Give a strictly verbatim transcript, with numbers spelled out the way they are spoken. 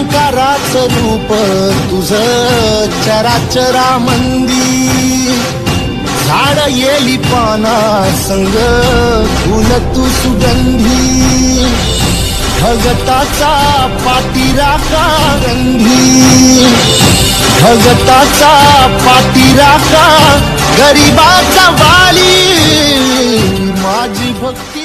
निराकाराचं रूप तुझं चराचरामंदी, झाड येली पाना संग फुल तू सुगंधी, भगताचा पाठीराखा गंधी, भगताचा पाठीराखा गरिबाचा वाली, माझी भक्ती